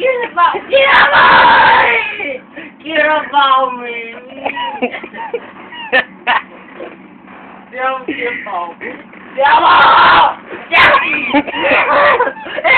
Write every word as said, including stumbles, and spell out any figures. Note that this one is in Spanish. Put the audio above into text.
Quiero pa... ¡Quiero! ¡Quiero mami! Te amo, te amo. ¡Te amo! ¡Te amo!